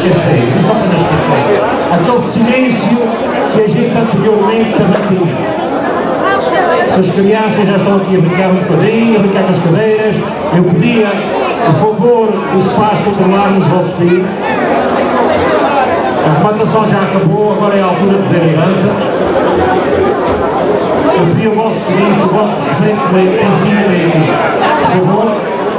esquecer, isso só para não esquecer. Aquele silêncio que a gente anteriormente também tinha. Se as crianças já estão aqui a brincar um bocadinho, a brincar com as cadeiras, eu pedia, por favor, o espaço controlado nos vossos filhos. A arrematação já acabou, agora é a altura de dizer a dança. Eu pedi o vosso silêncio, o vosso respeito em cima e aqui. Por favor.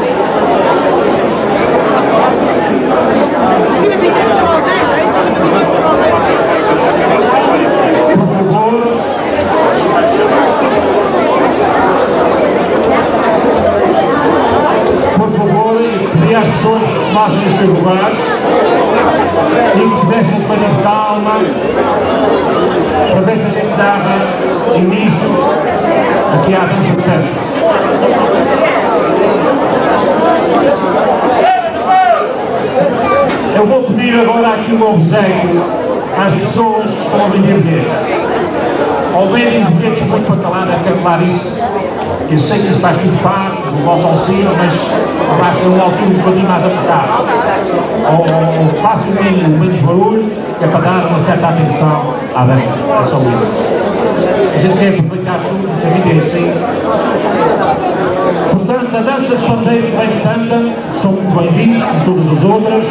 Por favor, pedi às pessoas que tomassem os seus lugares e que tivessem um bocadinho de calma para ver se a gente dava início aqui à dança de tanto. Eu vou pedir agora aqui um obséquio às pessoas que estão a vender bilhetes. Ao verem os bilhetes muito para calar, deve calcular isso. Eu sei que isso faz tudo parte do vosso auxílio, mas vai ser um altura um bocadinho mais apertado. Ou façam menos barulho, que é para dar uma certa atenção à dança. É só isso. A gente quer aproveitar tudo, se a vida é assim. Portanto, a dança de pandeiro que vem de Tanda são muito bem-vindos, como todas as outras.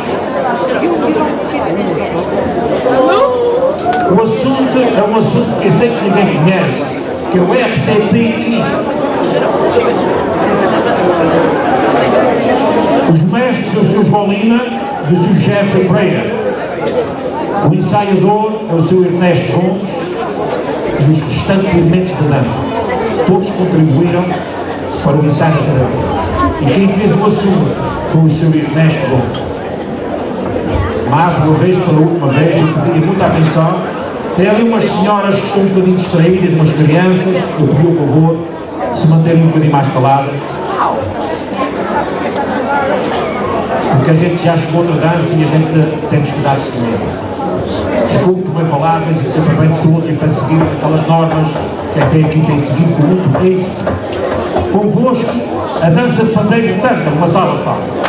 O assunto é um assunto que eu sei que ninguém conhece, que é o RTPI. Os mestres do Sr. Jolina, do Sr. Jeffrey Pereira. O ensaiador é o Sr. Ernesto Gomes e os restantes elementos da dança. Todos contribuíram para o ensaio da dança. E quem fez o assunto foi o Sr. Ernesto Gomes. Mais uma vez, pela última vez, eu pedi muita atenção. Tem ali umas senhoras que estão um bocadinho distraídas, umas crianças, eu pedi o favor de se manterem um bocadinho mais caladas. Porque a gente já chegou na dança e a gente temos que dar seguimento. Desculpe por bem falar, mas isso sempre bem tudo e para seguir aquelas normas que até aqui tem seguido com muito bem. Convosco, a dança de pandeiro de Tanda, uma salva de palmas.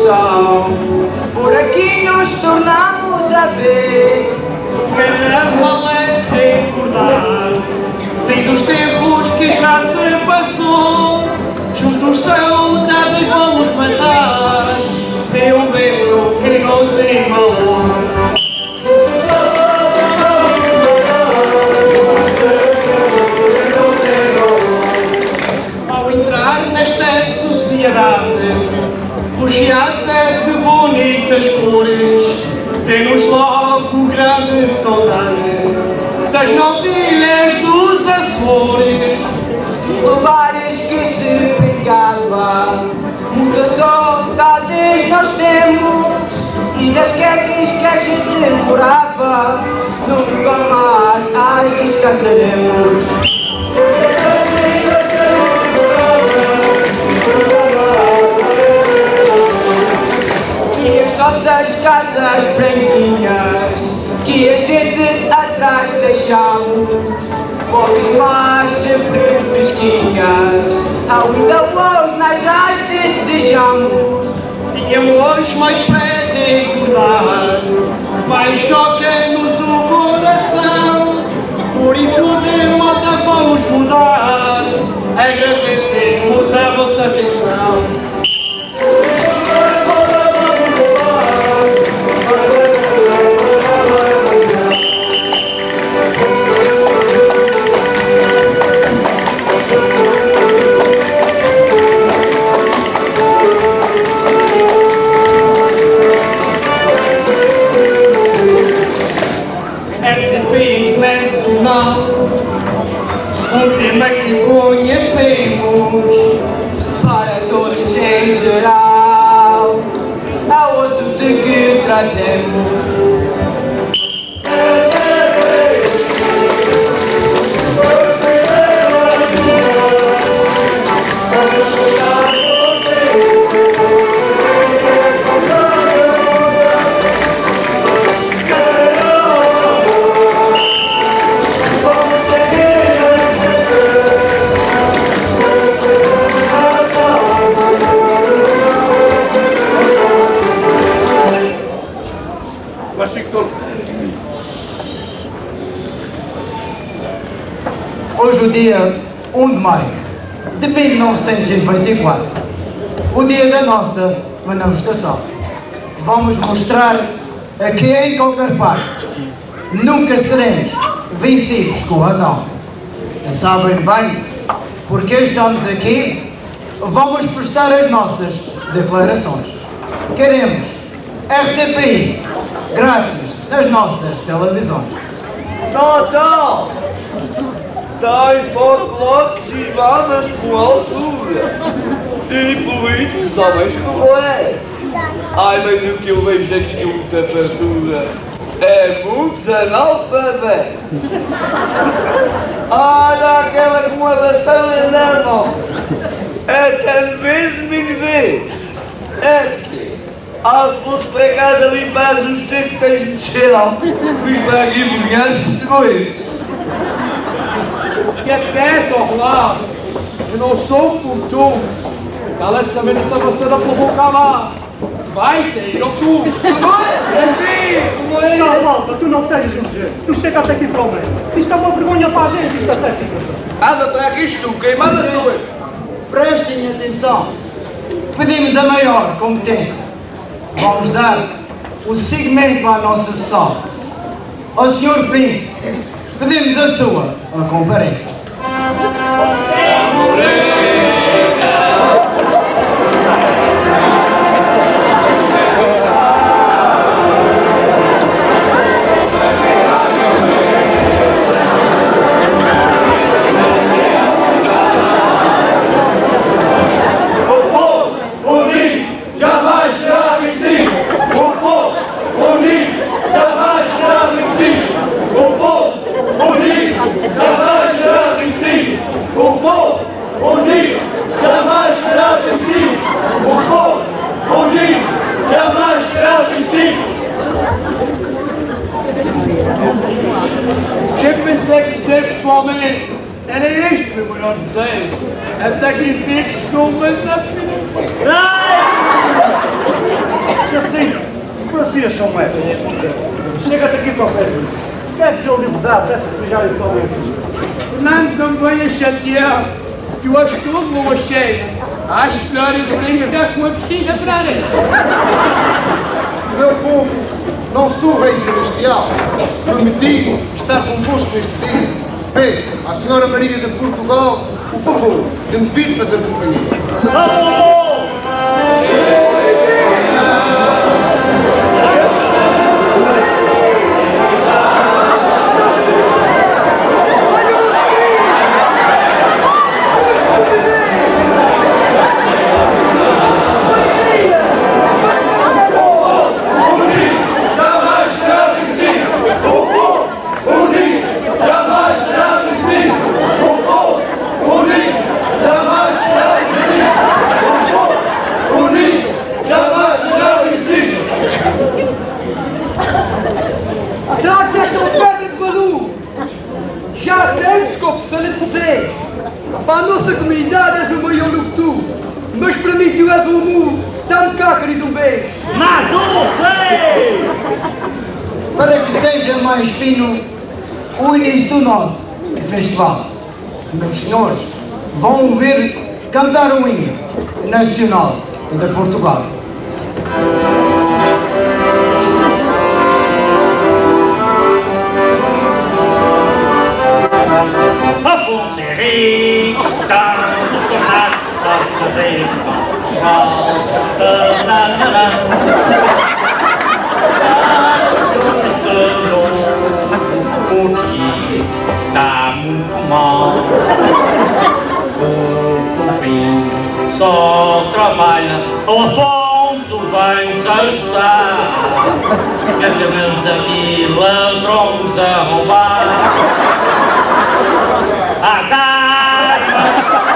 coração. Por aqui nos tornamos a ver. Carnaval é recordar, desde os tempos que já se passou. Juntos saudades vamos matar, de um beijo que nos embalou. Ao entrar nesta sociedade, rodeada de bonitas cores, tem-nos logo grande saudade das novilhas dos Açores. Várias que se brincava, muitas saudades nós temos, e das queques que a gente morava, nunca mais as esqueceremos. E as nossas casas branquinhas, que a gente atrás deixamos, voltem mais sempre fresquinhas, ainda hoje nós já desejamos. Tínhamos mais para recordar, mas choca-nos o coração, por isso de moda vamos mudar, agradecemos a vossa atenção. Um tema que conhecemos Para todos em geral, é o osso de que trazemos. Hoje, o dia 1 de maio de 1924, o dia da nossa manifestação, vamos mostrar que em qualquer parte nunca seremos vencidos com razão. Sabem bem, porque estamos aqui, vamos prestar as nossas declarações. Queremos RTP grátis nas nossas televisões. Não! Tem folclóricos e bandas com altura e políticos homens como é. Ai, mas o que eu vejo aqui de muita fartura é muitos analfabetos. Olha aquela com uma bastante na mão, até mesmo em ver. É que, se fosse para casa limpar os tempos que tens de cheirar, fui para aqui mulheres portugueses. O que é, Sr. Rolando? Eu não sou como tu. Cala-te também nessa você da provocar lá. Vai sair ou tu? Não, malta, tu não sejas urgente. Tu chega até aqui problema. Isto é uma vergonha para a gente, isto até fica. Anda, traga isto tu, quem manda sou eu. Prestem atenção. Pedimos a maior competência. Vamos dar o seguimento à nossa sessão. Ao Sr. Príncipe, pedimos a sua comparência. Sempre pensei que ser pessoalmente era isto, meu melhor desejo. É sacrifício com uma Assim, Francisco São Mestre, chega-te aqui para o pé. Quer dizer o liberdade dessa que já lhe falei? Fernando, não me venhas chatear, que eu acho tudo lua cheia. Acho melhor eu brincar com a bexiga para areia. Meu povo, não sou rei celestial. Prometi estar convosco neste dia. Peço à Senhora Maria de Portugal o favor de me vir fazer companhia. Para a nossa comunidade és o maior do que tu, mas para mim tu és o amor. Dá-me cá, querido, um beijo. Mas não sei! Para que seja mais fino o início do nosso festival, meus senhores vão ver cantar o hino nacional de Portugal. Afonso Henrique, estamos no tornado, estamos no rei, porque está muito mal, o cupim só trabalha, o Afonso vem-nos ajudar, que acabamos aqui ladrões a roubar. As armas,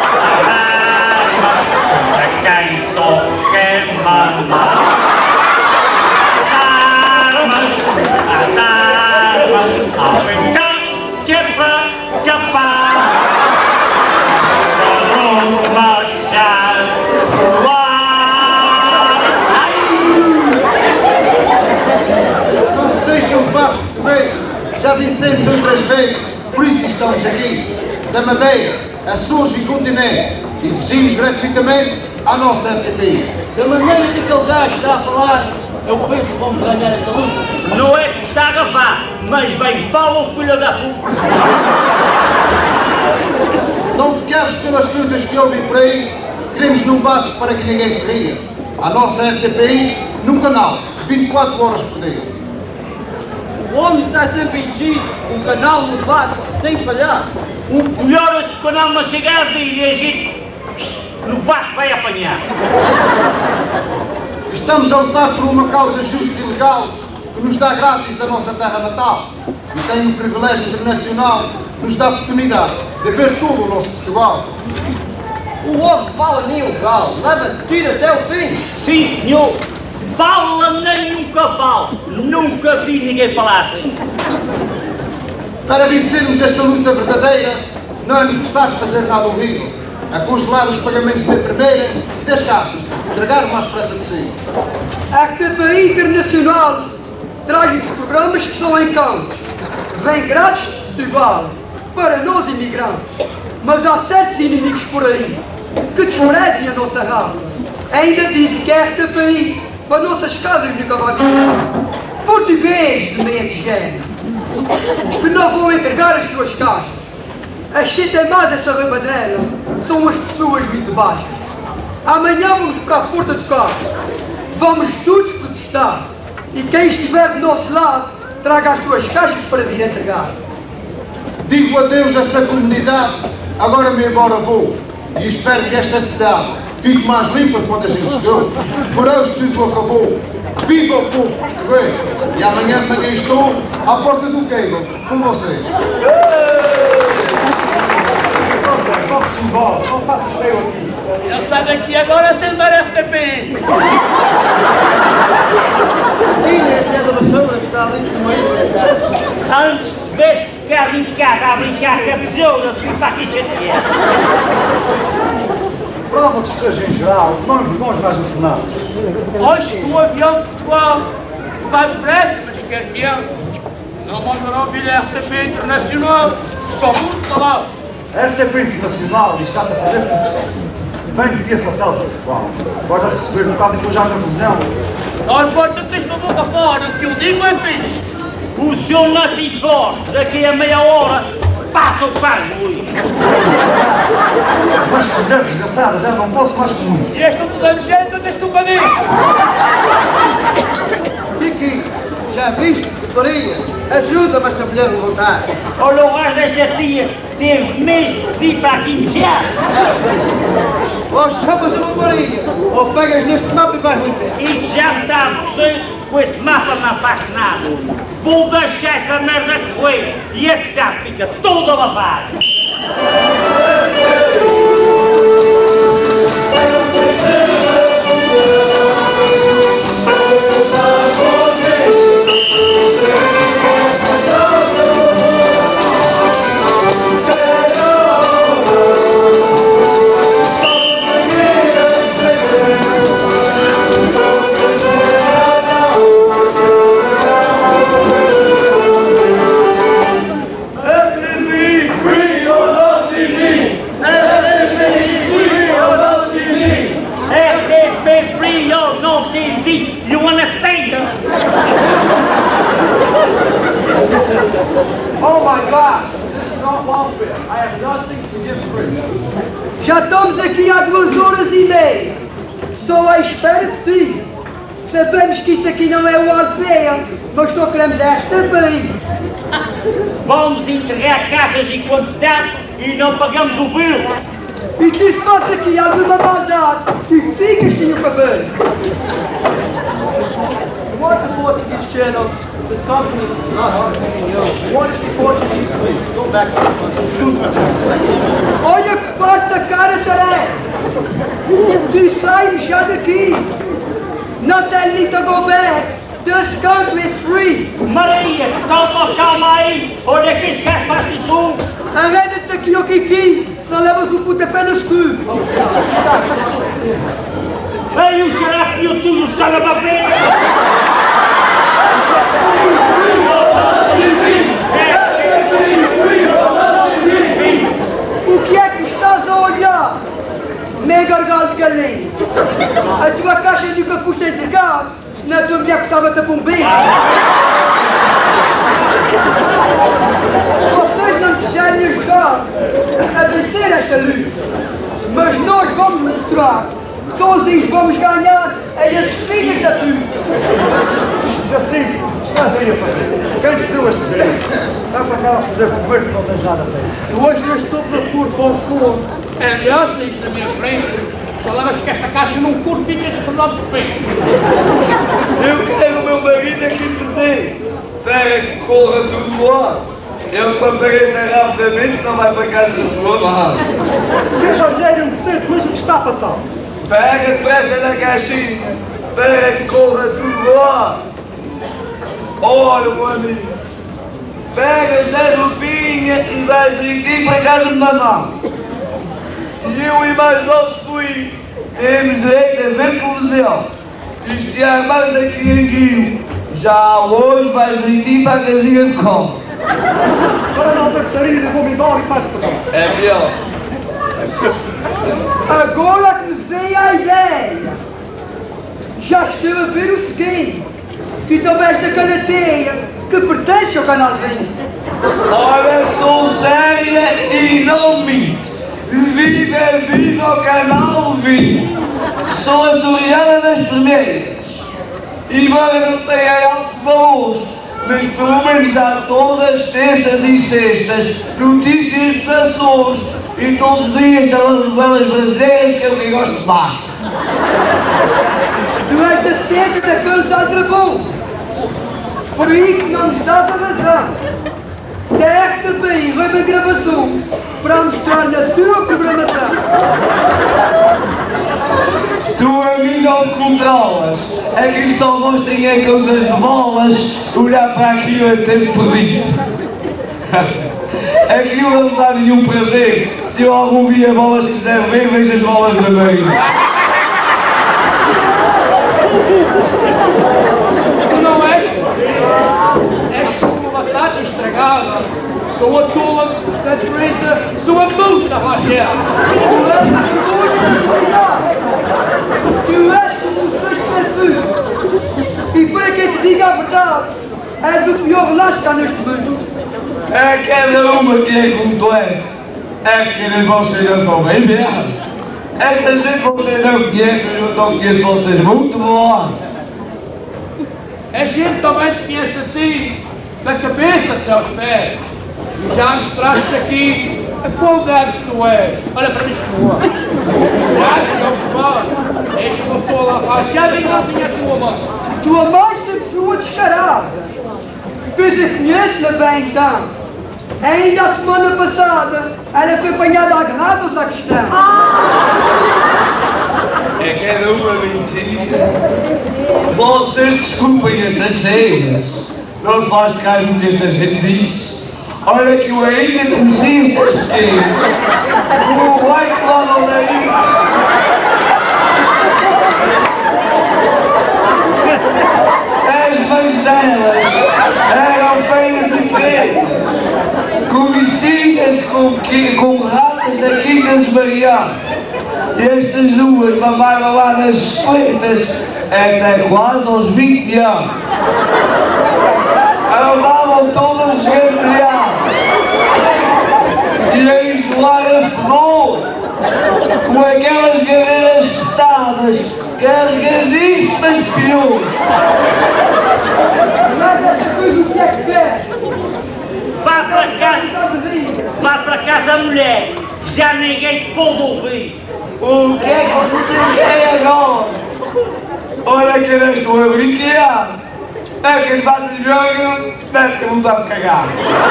para quem só quer mandar. As armas, ao então que é para capar. Vamos marchar lá. Não se deixem levar português, já vencemos outras vezes, por isso estamos aqui. Da Madeira, Açores e Continente, e exigimos gratuitamente à nossa RTP. Da maneira que aquele gajo está a falar, eu penso que vamos ganhar esta luta. Não é que está a gravar, mas bem fala o filho da puta. Não ficares pelas lutas que ouvem por aí, queremos num básico para que ninguém se ria. A nossa RTP no canal, 24 horas por dia. O homem está sempre enchido, o canal no bate, sem falhar. O melhor é se o canal não chegar e a gente no barco vai apanhar. Estamos a lutar por uma causa justa e legal que nos dá grátis da nossa terra natal e tem o privilégio internacional que nos dá a oportunidade de ver todo o nosso Portugal. O homem fala nem o galo, leva tira até o fim. Sim, senhor. Fala nem um cavalo. Nunca vi ninguém falar assim. Para vencermos esta luta verdadeira, não é necessário fazer nada horrível. É congelar os pagamentos da primeira e das caixas, entregar o mais depressa possível. A RTP Internacional traz os programas que são em campo. Vem grátis de vale para nós imigrantes. Mas há certos inimigos por aí que desmerecem a nossa raça. Ainda dizem que a RTP para nossas casas nunca vai virar. Português de meio género que não vão entregar as suas caixas. As citem mais essa rabadeira são as pessoas muito baixas. Amanhã vamos para a porta de casa. Vamos todos protestar. E quem estiver do nosso lado, traga as suas caixas para vir entregar. Digo adeus a esta comunidade, agora me embora vou. E espero que esta cidade fique mais limpa de quando a gente chegou. Por hoje tudo acabou. Viva o povo português! E amanhã de manhã estou à porta do cable com vocês. Vamos embora, não faças feio aqui. Eu saio daqui agora sem dar FTP. Esta é da vassoura que está ali no meio. Antes de ver se ficar a brincar com a besoura, fico para aqui chateado. prova de esteja em geral, não vergonhas mais no final. Hoje o avião de Portugal vai depressa, mas quer que é. Não mandarão vir a RTP Internacional, só muito falado. A RTP Internacional está-se a fazer confusão. Bem devia-se ao televisual. Pode receber um bocado depois já na televisão. Não importa que esteja a boca fora, o que eu digo é fixe. O senhor não se importa, daqui a meia hora passa o pai, Luís. Mas que mulher desgraçada, já não posso mais comigo. E esta mudando de gente deste paninho. Kiki, já viste, Maria? Ajuda-me esta mulher a levantar. Olha, o resto desta tia teve mesmo de vir para aqui mejar. Ou chamas-me Maria, ou pegas neste mapa e vais ver. E já me está a aborrecer, com esse mapa não faz nada. Vou deixar essa merda correr e esse carro fica todo lavado. You understand? Oh my God! This is not welfare. I have nothing to give free. Já estamos aqui há 2 horas e meia. Só à espera de ti. Sabemos que isso aqui não é o Orfeu, mas só queremos esta bem. Vamos entregar caixas em quantidade e não pagamos o bill. E se se passa aqui alguma maldade, e ficas sem o cabelo. What the Portuguese channel? This company is not harming you. What is the Portuguese? Please, go back to the country. Olha que parte da cara, Taré. Tu sai já daqui. Not that need to go back. This country is free. Maria, calma aí. Olha que esse gajo faz isso. Arreda-te daqui, ó Kiki. Senão levas um pontapé no escuro. Ei, o xerafe e o tudo está na papel. O que é que estás a olhar? Meio gargalo de galinha. A tua caixa nunca custa de gado, senão a tua mulher custava-te a bombeira. Vocês não quiserem ajudar a vencer esta luta, mas nós vamos mostrar. Sozinhos vamos ganhar as filhas da luta. Jacinto, estás aí a fazer? Quem te deu esse direito? Vai para cá a fazer comer que não tens nada a ver. Eu hoje não estou para pôr pão forno. Aliás, isso na minha frente. Falavas que esta caixa num curto fica desfernado de pé. Eu quero o meu marido aqui dizer. Espera que corra tudo lá. Ele para aparecer rapidamente não vai para casa da sua mãe. Que Rogério me sei depois o que está a passar? Pega depressa na caixinha. Espera que corra tudo lá. Olha, meu amigo. Pegas na roupinha e vais direitinho para casa de mamãe. E eu e mais outros fui. Temos direito a ver televisão. Isto é mais aqui em Guio. Já hoje vais direitinho para a casinha de compra. Para não ter saído, vou-me embora e faz para cá. É melhor. Agora que me vem a ideia. Já estou a ver o seguinte. Tu talvez da canateia que pertence ao canal 20. Ora, sou séria e não minto. Viva o canal 20. Sou a Soriana das primeiras. Embora não tenha altos valores, mas pelo menos há todas as terças e sextas notícias dos Açores e todos os dias das novelas brasileiras que eu que gosto de mais. Tu és da seca daqueles aldrabões. Por isso não nos dás a razão. Da RTP vem a gravação para mostrar na sua programação. Tu a mim não controlas. Aqui só mostrem é coisas de bolas, olhar para aquilo é tempo perdido. Aquilo não dá nenhum prazer. Se eu algum dia bolas quiser ver, vejo as bolas da meio. Tu não és? És como uma batata estragada. Sou a tola da diferença, sou a multa, Rogério. Tu és como um sexta-feira. E para quem te diga a verdade, és o pior relato que há neste mundo. É cada uma que é como tu és. É que vocês não são bem mesmo. Esta gente vocês não conhecem, eu não conheço vocês muito bom. A gente também te conhece a ti, da cabeça até aos pés. E já mostraste aqui a qualidade que tu és. Olha para mim, tua. Já não te falo. És uma tola rachada e não tinha a tua mão. Tua mãe sempre foi uma descarada. Pois eu conheço-la bem então. Ainda a semana passada, ela foi apanhada a granadas à questão. É cada uma mentira. Vocês desculpem estas cenas. Não se faz caso do que esta gente diz. Olha que eu ainda conheci estas pequenas. O white lá no nariz. As mães delas eram feias e pretas, conhecidas com ratas da Quinta de Mariano. E estas duas mamaram lá nas escoletas até quase aos 20 anos. Andavam todas esgatilhadas e a isolar a fedor com aquelas cadeiras petadas carregadíssimas de piolhos. Mas esta coisa o que é que quer? Vá para casa, mulher, que já ninguém te pode ouvir. O que é que você quer agora? Olha que eu estou a brincar. É que faz o jogo, deve ter mudado de cagar.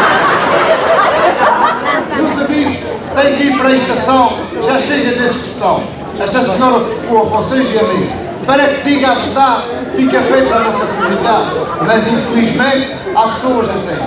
Meus amigos, tenho que ir para a estação, já chega de discussão. Esta senhora ficou a vocês e a mim. Para que diga a verdade, fica feio para a nossa comunidade. Mas infelizmente há pessoas assim.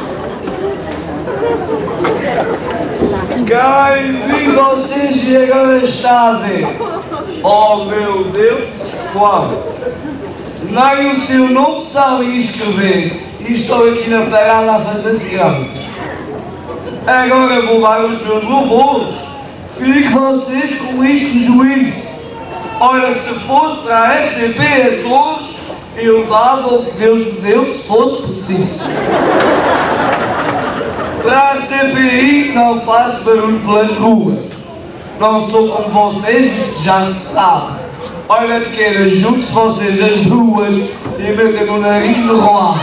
Quem vi vocês e agora está a ver? Oh meu Deus, qual? Nem o seu nome sabem escrever e estou aqui na parada a fazer cigarro. Agora vou dar os meus louvores. Fiquem vocês com isto de juízo. Olha, se fosse para a RTP Açores, eu dava o que Deus me deu se fosse preciso. Para a RTPI não faço barulho pelas ruas. Não sou como vocês, isto já se sabe. Olha, pequena, junte-se vocês as duas e metem no nariz no rolar.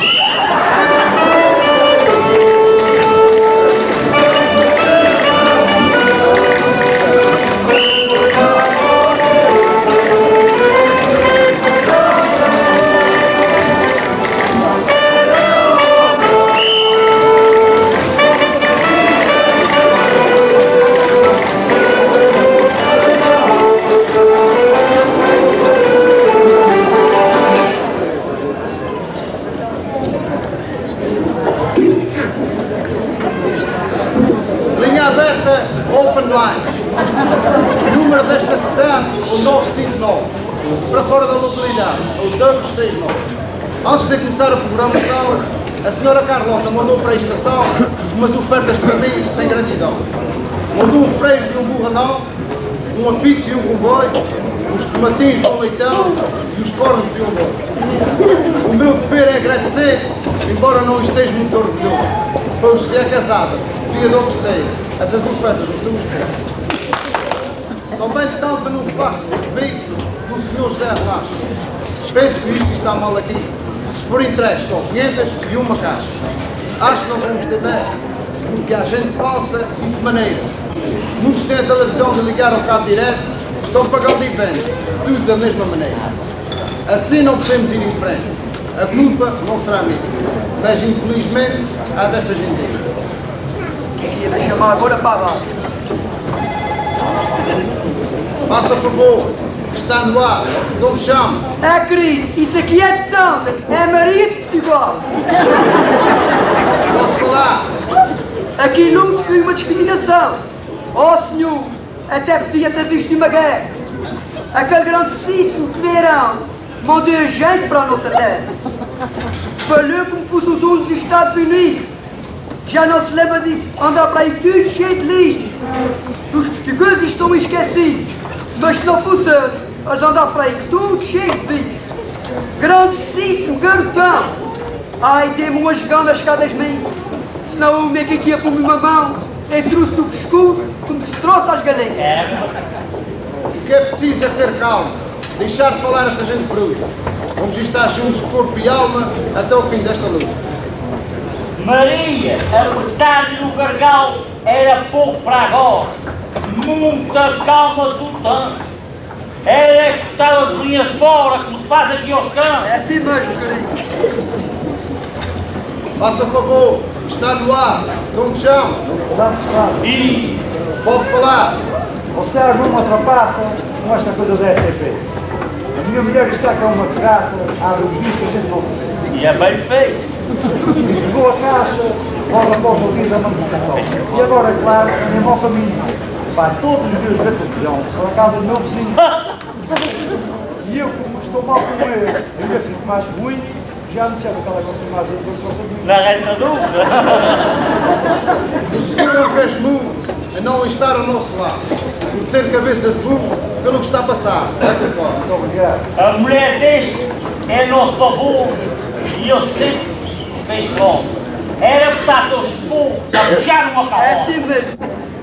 Número desta cidade, o 959, para fora da localidade, o 269. Antes de começar a programação, a senhora Carlota mandou para a estação umas ofertas para mim sem gratidão. Mandou um freio e um burranão, um apito e um comboio, os tomatinhos do leitão e os cornos de um boi. O meu dever é agradecer, embora não esteja muito orgulhoso, pois se é casada, devia de oferecer essas ofertas no seu esposo. Também tanto não faço receber do Sr. José Rasco. Penso que isto está mal aqui. Por entregue são 500 e uma caixa. Acho que não vamos ter bem, porque há gente falsa e de maneira. Muitos têm a televisão de ligar ao cabo direto, estão pagando e vendem, tudo da mesma maneira. Assim não podemos ir em frente. A culpa não será minha, mas infelizmente há dessa gente aí. Ia me chamar agora para baixo. Faça favor, está no ar, não me chame. É, querido, isso aqui é distância, é Maria de Portugal. Pode falar. Aqui nunca fui uma discriminação. Oh senhor, até podia ter visto uma guerra. Aquele grandíssimo Feirão mandou gente para a nossa terra. Falou como fosse os outros dos Estados Unidos. Já não se lembra disso. Anda para aí tudo cheio de lixo. Os portugueses estão esquecidos. Mas se não fosse eles andam para aí tudo cheio de lixo. Grandíssimo garotão. Ai, teve umas ganas cada vez. Senão o meio que ia pôr-me uma mão e trouxe do pescoço como se trouxe às galinhas. O que é preciso é ter calma, deixar de falar essa gente bruta. Vamos estar juntos de corpo e alma até o fim desta luta. Maria, apertar-lhe no gargalo era pouco para agora. Muita calma do tanto. Era cortar as linhas fora, como se faz aqui aos campos. É assim mesmo, querido. Faça favor, está no ar, não te chama. E Pode falar. Você arruma outra passa com esta coisa da STP. A minha mulher está com uma terraça, abre o bicho e a gente não se vê. e é bem feito. Chegou a caixa, logo após ouvir a manifestação. E agora, claro, em mau caminho, vai todos os dias ver televisão para a casa do meu vizinho. E eu, como estou mal com ele, ainda fico mais ruim, já não sei aquela coisa mais do que eu Não resta dúvida. O senhor fez muito a não estar ao nosso lado, por ter cabeça de burro pelo que está a passar. Muito obrigado. A mulher deste é nosso favor e eu sempre fez bom. Era botar todos de fogo a puxar uma É carroça. assim mesmo.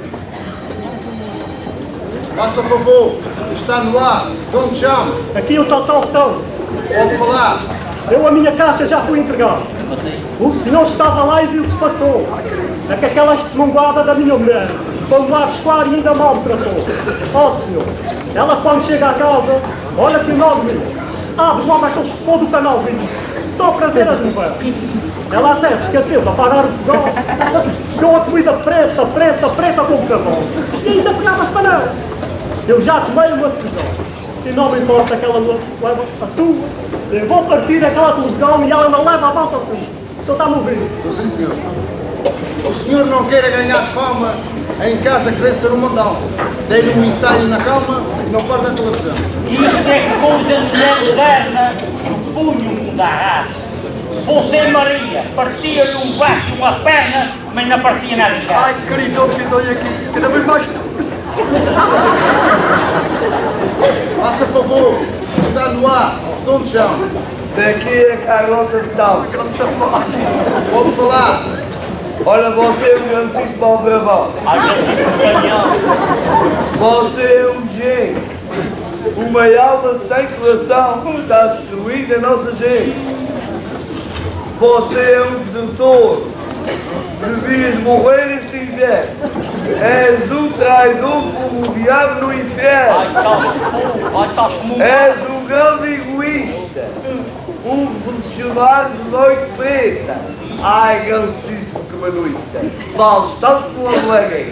Faça favor, está no ar, não te chama. Aqui o Totó. Pode falar. Eu a minha caixa já fui entregar. O senhor estava lá e viu o que se passou. É que aquela estelungada da minha mulher, quando lá buscar e ainda mal me tratou. Ó senhor, ela quando chega a casa, olha que enorme, abre logo aquele espô do canalzinho, só para ver as novelas. Ela até se esqueceu de apagar o fogão, chegou a comida preta como carvão. E ainda pegava as panelas. Eu já tomei uma decisão. E não me importa que ela leva a sua, eu vou partir aquela televisão e ela não leva a volta a sua. O senhor está-me ouvindo? Sim, senhor. O senhor não queira ganhar fama em casa querer ser um mandão. Dê-lhe um ensaio na calma e não perde a televisão. Isto é que coisa de mulher moderna, o punho da raça. Você, Maria, partia-lhe um braço, uma perna, mas não partia nada em casa. Ai, querido, que estou aqui. Cada vez mais. Faça favor, está no ar, não te chama. Daqui é Carlota de Tal. Pode falar. Olha, você é um grandíssimo alverão. Às vezes isso caminhão. Você é um gênio. Uma alma sem coração está destruída em nossa gente. Você é um desertor. Devias morrer e se vier. És um traidor como o diabo no inferno. Ai, estás como um... És um grande egoísta. Um funcionário de noite preta. Ai, grandíssimo camarista. Vales tanto como a moleguei.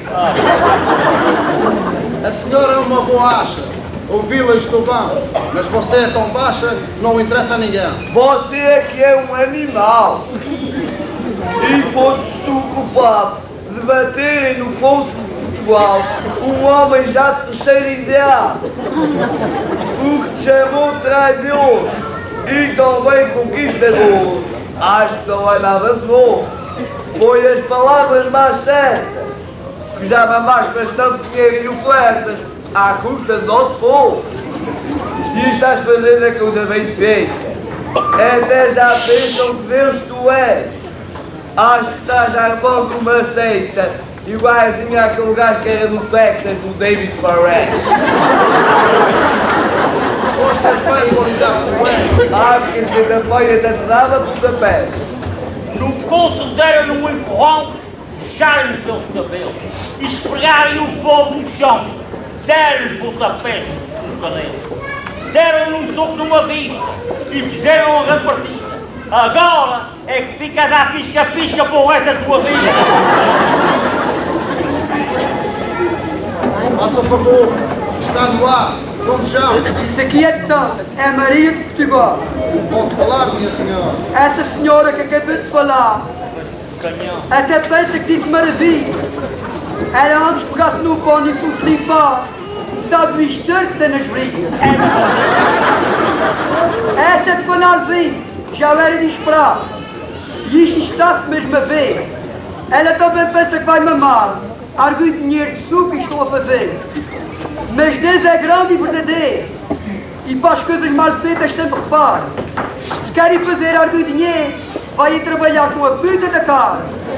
A senhora é uma boacha. Ouvi-la estou bem, mas você é tão baixa que não interessa a ninguém. Você é que é um animal. E foste tu culpado de baterem no poço de Portugal um homem já de terceira idade. O que te chamou traidor e também conquistador. Acho que não é nada de novo. Foi as palavras mais certas. Que já mamaste bastante dinheiro e ofertas à custa do nosso povo. E estás fazendo a coisa bem feita. Até já pensam que Deus tu és. Acho que estás armando uma seita, igualzinho àquele gajo que era do Texas, o David Perez. Gostas bem, qualidade do é. Acho que quinta-feira te dava pontapés. No pulso deram-lhe um empurrão, puxaram-lhe pelos cabelos, esfregaram-lhe o povo no chão, deram-lhe pontapés nos cabelos, deram-lhe um soco numa vista e fizeram uma grande partida. Agora é que fica a dar pisca-pisca para o resto da sua vida. Faça favor, está no ar, não te chama. Isso aqui é de tanta. É Maria de Portugal. Pode falar, minha senhora. Essa senhora que acabei de falar Canhão. até pensa que disse maravilha. Era antes pegasse no pão e fosse limpar. Sabe isto certo nas brigas. Essa de Conarzinho já era de esperar. E isto está-se mesmo a ver. Ela também pensa que vai mamar. Argue dinheiro de suco e estou a fazer. Mas Deus é grande e verdadeiro. E para as coisas mais feitas sempre repara. Se querem fazer argue dinheiro, vai trabalhar com a puta da cara.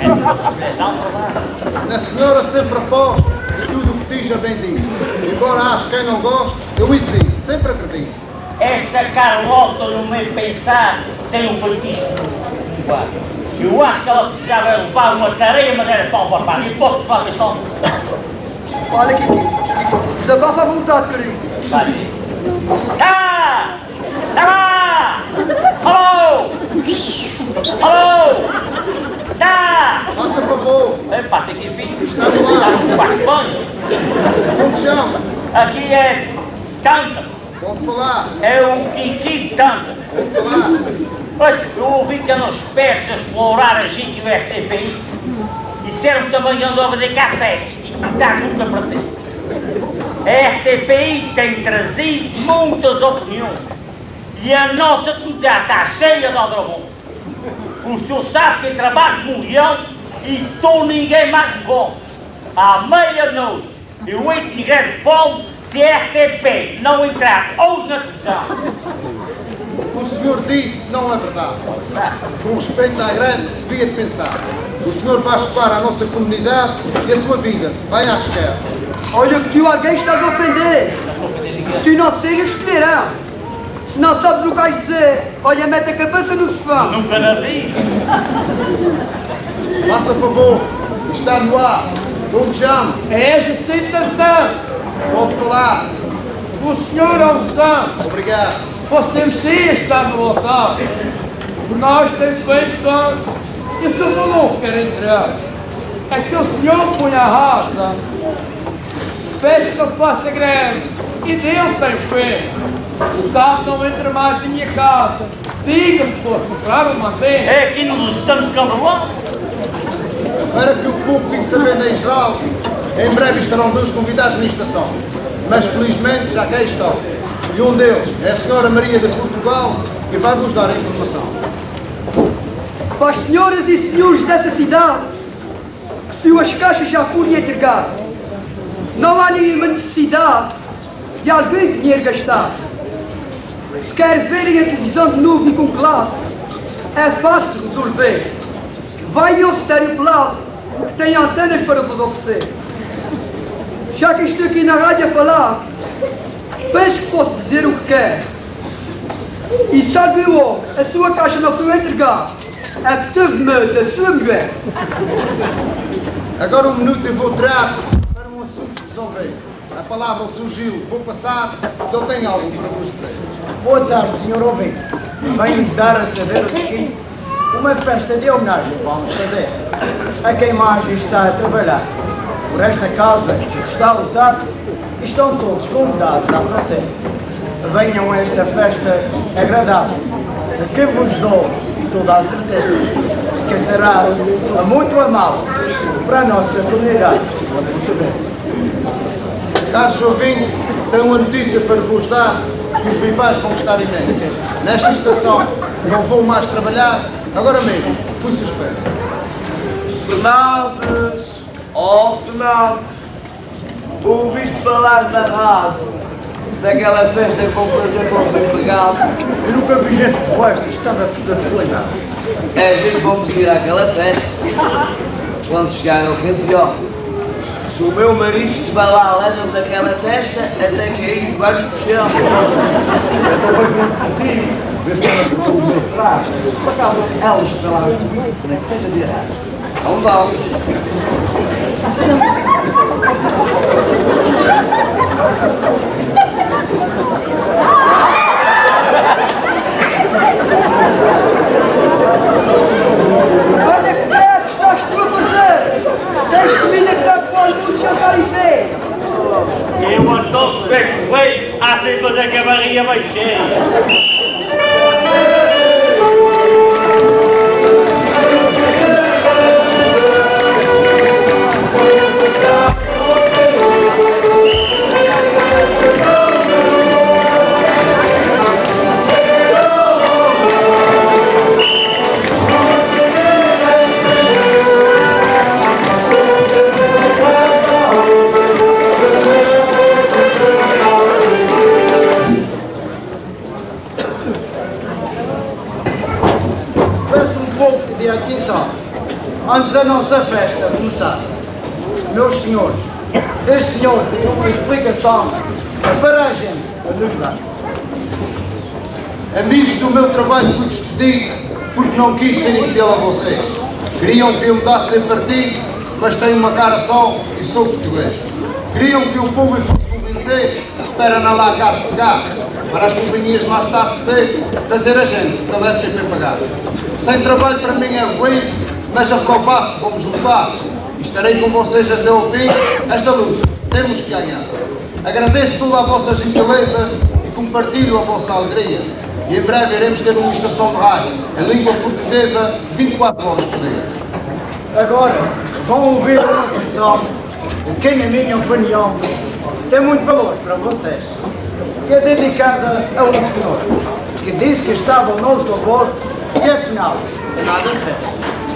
Na senhora sempre aposto e tudo o que diz é bem dito. Embora acho quem não gosta, eu insisto, sempre acredito. Esta Carlota, no meio pensar, tem um feitiço. Eu acho que ela precisava levar uma tareia, mas era pau para pau. E posso levar a questão? Olha aqui, desabafa à vontade, carinho. Vai. Tá! Tá lá! Alô! Alô! Tá! Faça favor. Epá, tem que vir. Está no ar. Está no quarto de banho. Como chama? Aqui é Tanta. Pode falar. É o Kiki Tanta. Pode falar. Olha, eu ouvi que andam espertos a explorar a gente e o RTPI. E disseram que também andam a vender cassetes e que está nunca apareceu. A RTPI tem trazido muitas opiniões. E a nossa comunidade está cheia de aldrabão. O senhor sabe que trabalho com um leão e estou ninguém mais de bom. À meia-noite eu entro de grande fome se a RTP não entrar hoje na televisão. O senhor disse que não é verdade. Com respeito à grande, devia de pensar. O senhor vai escoar a nossa comunidade e a sua vida. Vai à esquerda. Olha que tu alguém estás a ofender. Tu não sejas esperão. Se não sabes o que vais dizer, olha, mete a cabeça no sofá. Nunca na vi. Faça favor. Está no ar. Como chama? É Jacinto Tantão. Pode falar. O senhor é um santo. Obrigado. Você sim está no local. Por nós temos feito tanto. E o senhor não quer entrar. É que o senhor põe a raça. Peço que eu faça greve. E Deus tem fé. O carro não entra mais em minha casa. Diga-me, posso comprar uma manteiga? É aqui nos estamos cambalando. Para que o povo fique sabendo em geral, em breve estarão 2 convidados na estação. Mas felizmente já cá estão. E um deles é a senhora Maria de Portugal, que vai vos dar a informação. Para as senhoras e senhores dessa cidade, se as caixas já forem entregadas, não há nenhuma necessidade de algum dinheiro gastar. Se quer verem a televisão de novo e com classe, é fácil de resolver. Vai ao Estéreo Plaza, que tem antenas para vos oferecer. Já que estou aqui na rádio a falar, penso que posso dizer o que quer. E sabe logo, a sua caixa não foi entregar. É que teve medo da sua mulher. Agora 1 minuto eu vou tirar para um assunto resolver. A palavra ao Sr. Gil, vou passar, porque ele tem algo para vos dizer. Boa tarde, Sr. ouvinte. Venho-lhes dar a saber o seguinte. Uma festa de homenagem vamos fazer a quem mais está a trabalhar. Por esta casa que se está a lutar, estão todos convidados a aparecer. Venham a esta festa agradável, que vos dou toda a certeza que será muito amável para a nossa comunidade portuguesa. Caros ouvintes, tenho uma notícia para vos dar que os vivais vão estar imensos. Nesta estação não vou mais trabalhar, agora mesmo, fui suspenso. Fernandes, oh Fernandes, ouviste falar na rádio daquela festa que vão fazer com os empregados? Eu nunca vi gente como esta, está na cidade. É a gente vamos ir àquela festa. Quando chegar ao 15 horas, se o meu marido estiver lá lendo daquela festa, até que aí debaixo do chão. Vê se ela ficou muito atrás. Por acaso, ela está lá, nem que seja de errado. Então vamos. Olha que breve estás tu a fazer! Tens comida que dá para o luz jantar e ceia! Eu ando perfeito a sem fazer que a barriga vai cheia. Thank you. Antes da nossa festa começar, meus senhores, este senhor tem uma explicação para a gente nos dar. Amigos do meu trabalho, fui despedido porque não quis ser infiel a vocês. Queriam que eu mudasse de partido, mas tenho uma cara só e sou português. Queriam que o público fosse convencer para não lá cá pegar, para as companhias mais tarde fazer a gente pela FCP pagar. Sem trabalho para mim é ruim, mas a qual passo vamos lutar. Estarei com vocês até ao fim. Esta luta temos que ganhar. Agradeço toda a vossa gentileza e compartilho a vossa alegria. E em breve iremos ter uma estação de rádio em língua portuguesa 24 horas por dia. Agora, vão ouvir uma canção que, na minha opinião, tem muito valor para vocês. Que é dedicada a um senhor que disse que estava ao nosso favor e, afinal, nada fez.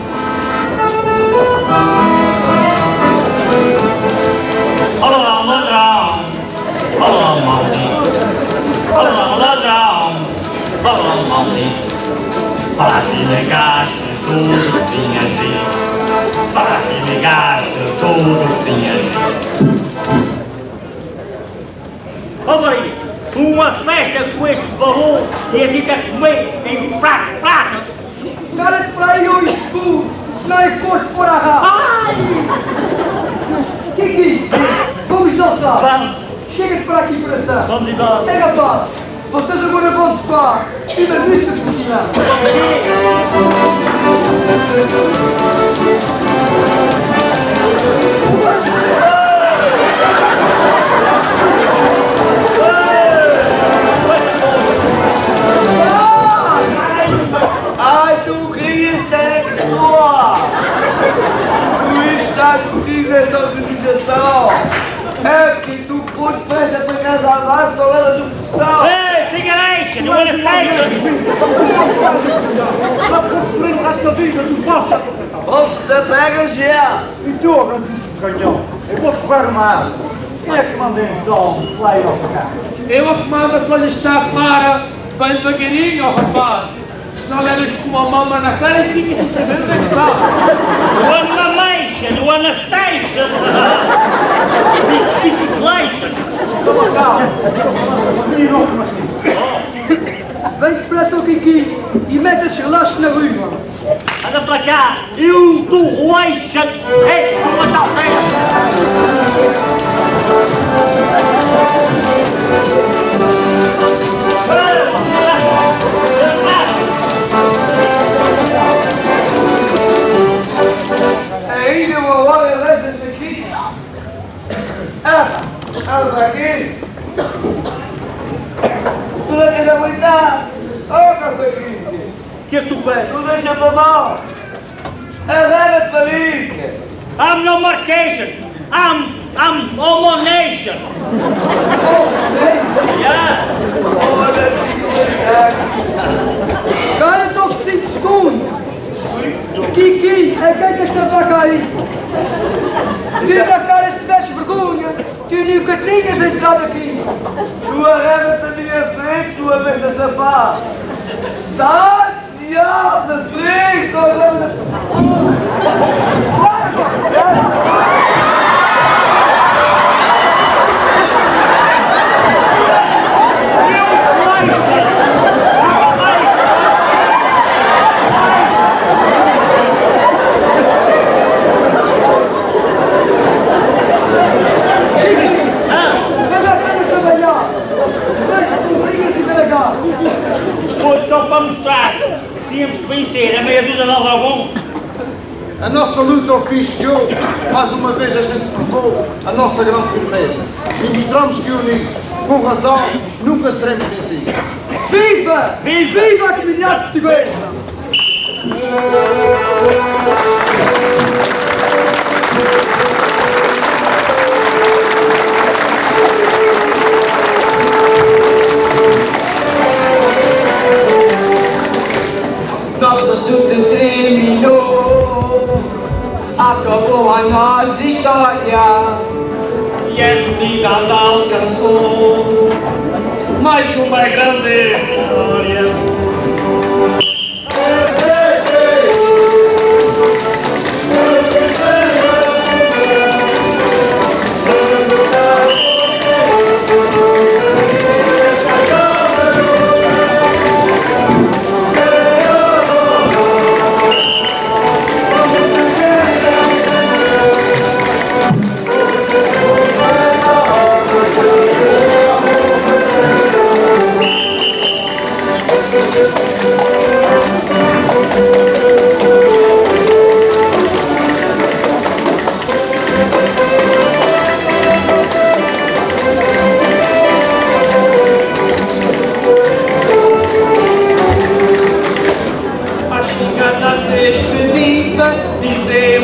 Olá, ladrão! Olá, maldito! Olá, ladrão! Olá, maldito! Para que negaste tudo que tinhas dito! Para que negaste tudo que tinhas dito! Olha aí! Uma festa com este valor e a gente a comer em prato de prata! Cara-te para aí ao escuro, senão é força por a rapa. Kiki, vamos dançar. Vamos! Chega-te para aqui, coração. Vamos embora! Pega a pala. Vocês agora vão tocar. E na vista de continuar. Ai, tu querias ter boa! Tu estás contigo nesta organização! É que tu foste presta para casa a mais com ela do pessoal! Hey, cigarettes! You want a station? Vamos se pega já! E tu, Francisco Canhão, eu vou jogar uma água. Quem é que manda então lá em nossa casa? Eu a comanda quando está clara, bem devagarinho, ó rapaz. Senão levas com uma mama na cara e fica sem saber onde é que está. You want a station? Toma calma. Vem depressa ao Kiki e mete as relaxos na rua. Anda para cá! Eu do Roixa! Ei, vou matar o Ainda uma hora dessas aqui! Anda aqui! Tu não queres aguentar! Oh, cafezinho! que é que tu queres? Tu deixa para mal! Arrega-te para ali! I'm no Marquesian! I'm Homo Nation! Yeah! Cara, estou com 5 segundos. Kiki, é quem que esta vaca aí? Tira a cara se tivesse vergonha. Tu nunca tinhas entrado aqui. Tu arrega-te a minha frente, tua besta safada! Sai e alta frente! Foi só para mostrar que tínhamos que vencer a meia dúzia de aldrabões. A nossa luta ao fim chegou, mais uma vez a gente provou a nossa grande firmeza. E mostramos que unidos, com razão, nunca seremos vencidos. Viva! Viva! Viva a comunidade portuguesa! Nosso assunto terminou, acabou a nossa história E a comunidade alcançou mais uma grande vitória.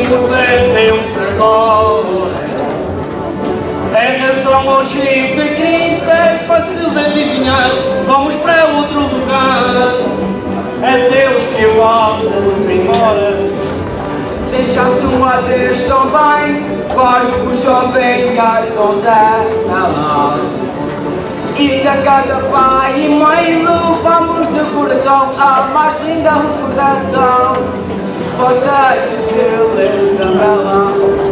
pedimos a Deus agora. Em relação ao jeito de Cristo é fácil de adivinhar, vamos para outro lugar. É Deus que vamos embora. Deixamos um adeus também para o jovem e a donzela. E de cada pai e mãe levamos de coração a mais linda recordação. Vocês, beleza bela.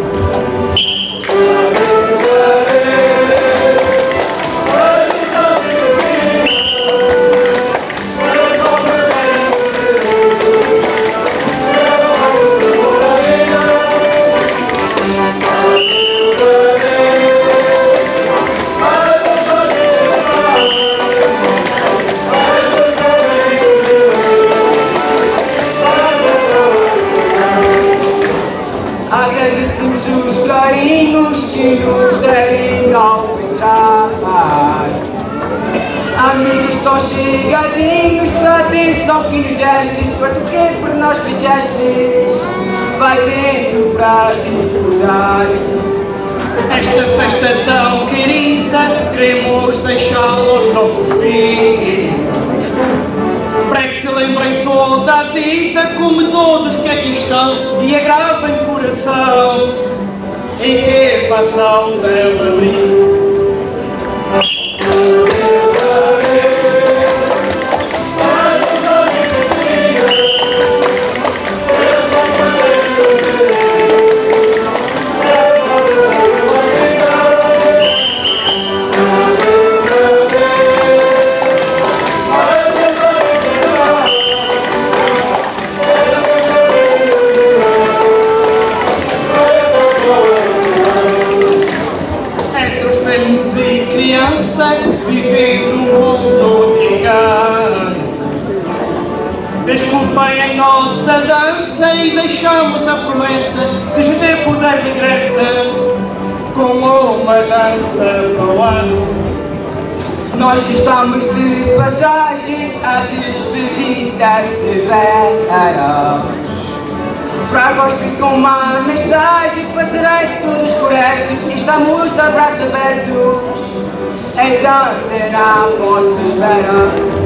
Agradecemos os carinhos que nos derem ao entrar. Amigos tão chegadinhos pela atenção que nos destes, porque por nós fizestes, vai dentro para recordar. Esta festa tão querida, queremos deixá-la aos nossos filhos, para que se lembrem toda a vida, como todos que aqui estão, e agravem o coração, e que façam dela abrir. Viver num mundo de engano. Desculpem a nossa dança e deixamos a promessa, se o tempo da regressa, com uma dança para o ano. Nós estamos de passagem, a despedida severa. Para vós fica uma mensagem, passarei todos corretos, e estamos de braços abertos. Então terá a vossa espera.